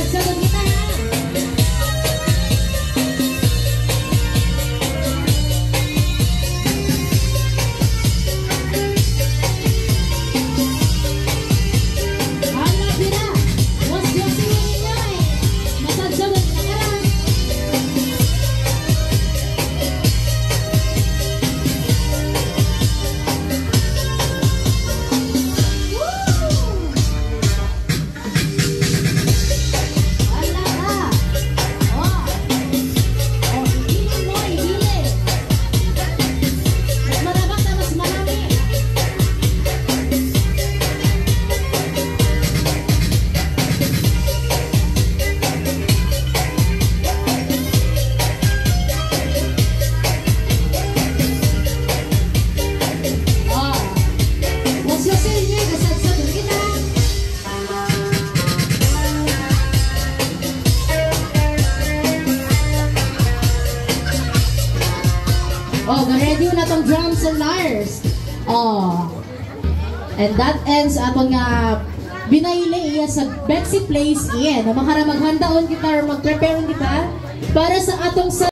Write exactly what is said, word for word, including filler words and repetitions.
Kasagsagon kita ha. Oh, ready na tong drums and lyres. Oh. And that ends atong nga binayle iya sa Betsy Place iya. Na makara maghandaon kita or mag-prepare kita para sa atong